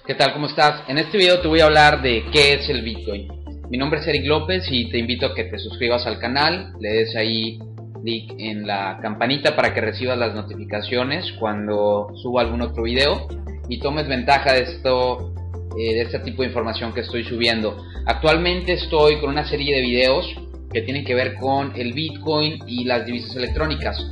¿Qué tal? ¿Cómo estás? En este video te voy a hablar de qué es el Bitcoin. Mi nombre es Eric López y te invito a que te suscribas al canal, le des ahí clic en la campanita para que recibas las notificaciones cuando suba algún otro video y tomes ventaja de este tipo de información que estoy subiendo. Actualmente estoy con una serie de videos que tienen que ver con el Bitcoin y las divisas electrónicas.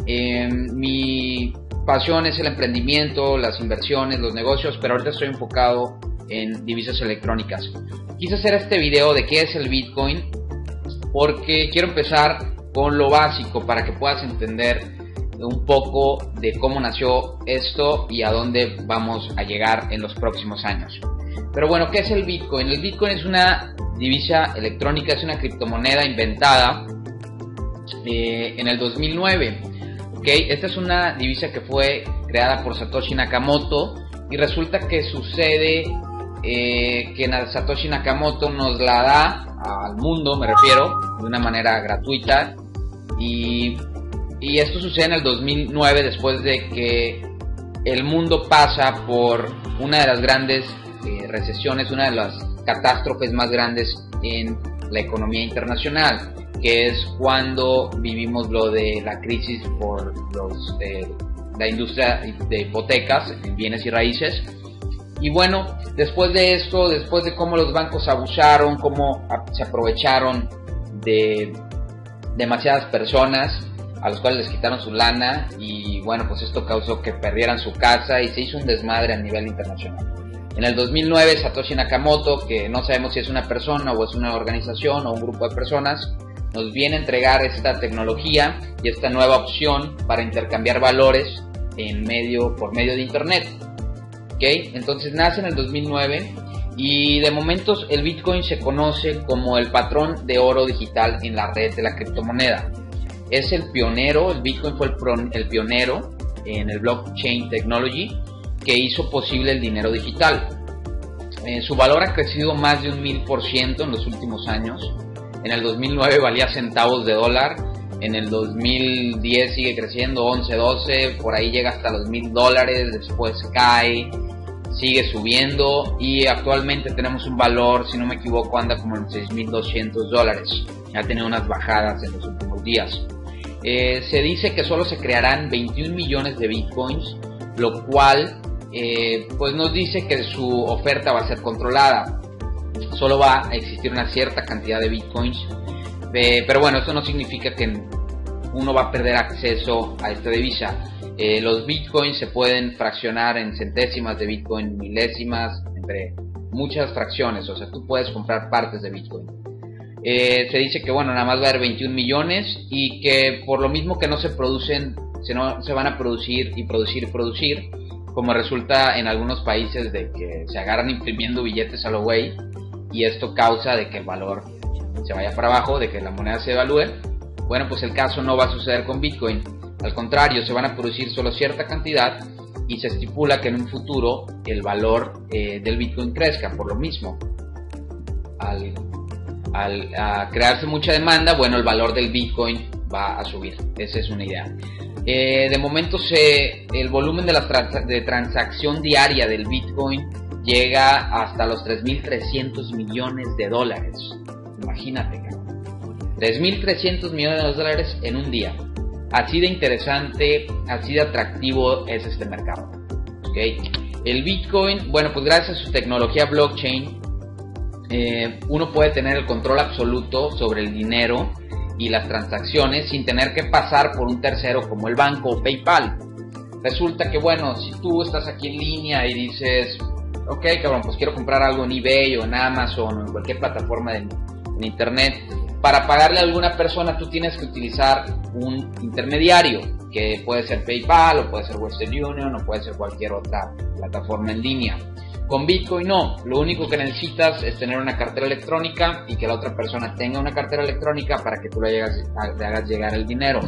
Mi pasión es el emprendimiento, las inversiones, los negocios, pero ahorita estoy enfocado en divisas electrónicas. Quise hacer este video de qué es el Bitcoin porque quiero empezar con lo básico para que puedas entender un poco de cómo nació esto y a dónde vamos a llegar en los próximos años. Pero bueno, ¿qué es el Bitcoin? El Bitcoin es una divisa electrónica, es una criptomoneda inventada en el 2009. Esta es una divisa que fue creada por Satoshi Nakamoto y resulta que sucede que Satoshi Nakamoto nos la da al mundo, me refiero, de una manera gratuita y esto sucede en el 2009 después de que el mundo pasa por una de las grandes recesiones, una de las catástrofes más grandes en la economía internacional, que es cuando vivimos lo de la crisis por la industria de hipotecas, en bienes y raíces. Y bueno, después de esto, después de cómo los bancos abusaron, cómo se aprovecharon de demasiadas personas a los cuales les quitaron su lana, y bueno, pues esto causó que perdieran su casa y se hizo un desmadre a nivel internacional. En el 2009, Satoshi Nakamoto, que no sabemos si es una persona o es una organización o un grupo de personas, nos viene a entregar esta tecnología y esta nueva opción para intercambiar valores por medio de internet. Entonces nace en el 2009 y de momentos el Bitcoin se conoce como el patrón de oro digital en la red de la criptomoneda. Es el pionero, el Bitcoin fue el pionero en el blockchain technology que hizo posible el dinero digital. Su valor ha crecido más de 1000% en los últimos años. En el 2009 valía centavos de dólar, en el 2010 sigue creciendo, 11, 12, por ahí llega hasta los $1000, después cae, sigue subiendo y actualmente tenemos un valor, si no me equivoco, anda como en $6200. Ya ha tenido unas bajadas en los últimos días. Se dice que solo se crearán 21 millones de bitcoins, lo cual pues nos dice que su oferta va a ser controlada. Solo va a existir una cierta cantidad de bitcoins, pero bueno, eso no significa que uno va a perder acceso a esta divisa. Los bitcoins se pueden fraccionar en centésimas de bitcoin, milésimas, entre muchas fracciones, o sea, tú puedes comprar partes de bitcoin. Se dice que bueno, nada más va a haber 21 millones y que por lo mismo que no se producen, se van a producir y producir, como resulta en algunos países de que se agarran imprimiendo billetes a lo güey, y esto causa de que el valor se vaya para abajo, de que la moneda se devalúe. Bueno, pues el caso no va a suceder con Bitcoin. Al contrario, se van a producir solo cierta cantidad y se estipula que en un futuro el valor del Bitcoin crezca. Por lo mismo, al crearse mucha demanda, bueno, el valor del Bitcoin va a subir. Esa es una idea. De momento el volumen de transacción diaria del Bitcoin llega hasta los 3.300 millones de dólares. Imagínate, 3.300 millones de dólares en un día. Así de interesante, así de atractivo es este mercado. El Bitcoin, bueno, pues gracias a su tecnología blockchain, uno puede tener el control absoluto sobre el dinero y las transacciones sin tener que pasar por un tercero como el banco o PayPal. Resulta que bueno, si tú estás aquí en línea y dices, ok, cabrón, pues quiero comprar algo en eBay o en Amazon o en cualquier plataforma en internet, para pagarle a alguna persona tú tienes que utilizar un intermediario, que puede ser PayPal o puede ser Western Union o puede ser cualquier otra plataforma en línea. Con Bitcoin no, lo único que necesitas es tener una cartera electrónica y que la otra persona tenga una cartera electrónica para que tú le hagas llegar el dinero.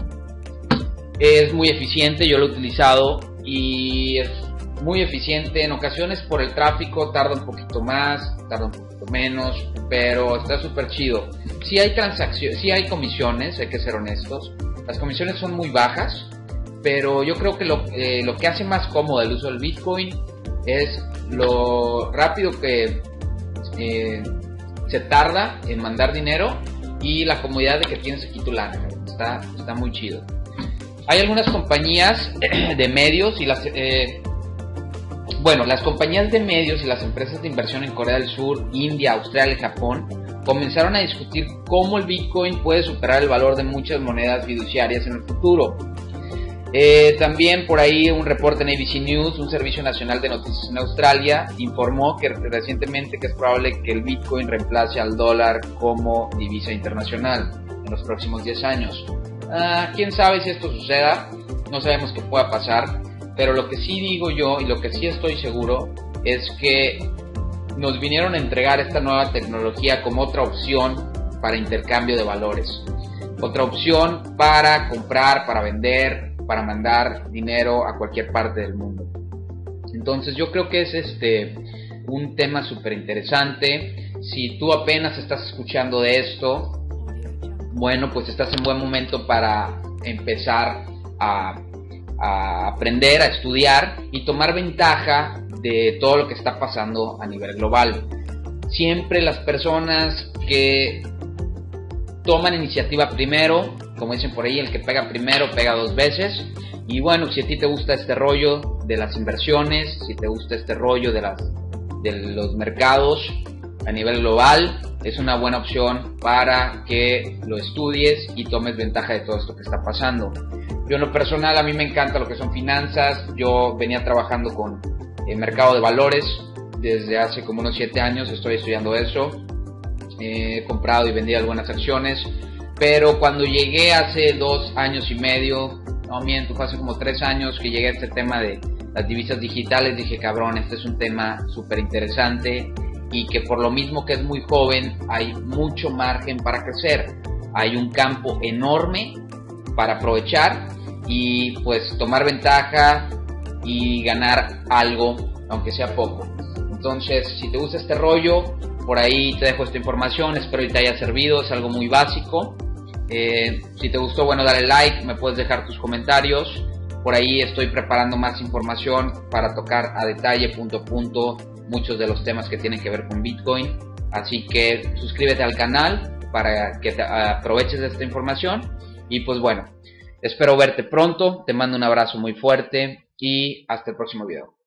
Es muy eficiente, yo lo he utilizado y es muy eficiente. En ocasiones por el tráfico tarda un poquito más, tarda un poquito menos, pero está súper chido. Sí hay transacciones, sí hay comisiones, hay que ser honestos. Las comisiones son muy bajas, pero yo creo que lo que hace más cómodo el uso del Bitcoin es lo rápido que se tarda en mandar dinero y la comodidad de que tienes aquí tu lana. Está muy chido. Hay algunas compañías de medios y las compañías de medios y las empresas de inversión en Corea del Sur, India, Australia y Japón comenzaron a discutir cómo el Bitcoin puede superar el valor de muchas monedas fiduciarias en el futuro. También por ahí un reporte en ABC News, un servicio nacional de noticias en Australia, informó que recientemente que es probable que el Bitcoin reemplace al dólar como divisa internacional en los próximos 10 años. Quién sabe si esto suceda, no sabemos qué pueda pasar, pero lo que sí digo yo y lo que sí estoy seguro es que nos vinieron a entregar esta nueva tecnología como otra opción para intercambio de valores, otra opción para comprar, para vender, para mandar dinero a cualquier parte del mundo. Entonces yo creo que es un tema súper interesante. Si tú apenas estás escuchando de esto, bueno, pues estás en buen momento para empezar a aprender, a estudiar y tomar ventaja de todo lo que está pasando a nivel global. Siempre las personas que toman iniciativa primero, como dicen por ahí, el que pega primero pega 2 veces. Y bueno, si a ti te gusta este rollo de las inversiones, si te gusta este rollo de los mercados a nivel global, es una buena opción para que lo estudies y tomes ventaja de todo esto que está pasando. Yo en lo personal, a mí me encanta lo que son finanzas. Yo venía trabajando con el mercado de valores desde hace como unos 7 años, estoy estudiando eso. He comprado y vendido algunas acciones, pero cuando llegué hace 2 años y medio, no miento, fue hace como 3 años que llegué a este tema de las divisas digitales, dije, cabrón, este es un tema súper interesante y que por lo mismo que es muy joven, hay mucho margen para crecer, hay un campo enorme para aprovechar y pues tomar ventaja y ganar algo, aunque sea poco. Entonces, si te gusta este rollo, por ahí te dejo esta información, espero que te haya servido, es algo muy básico. Si te gustó, bueno, dale like, me puedes dejar tus comentarios. Por ahí estoy preparando más información para tocar a detalle, punto a punto, muchos de los temas que tienen que ver con Bitcoin. Así que suscríbete al canal para que te aproveches de esta información. Y pues bueno, espero verte pronto, te mando un abrazo muy fuerte y hasta el próximo video.